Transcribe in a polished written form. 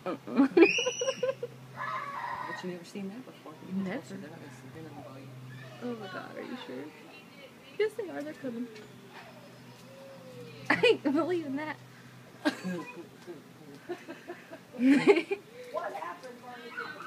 But you never seen that before. Never. Oh my god, are you sure? Yes, they are. They're coming. I ain't believing that. What happened?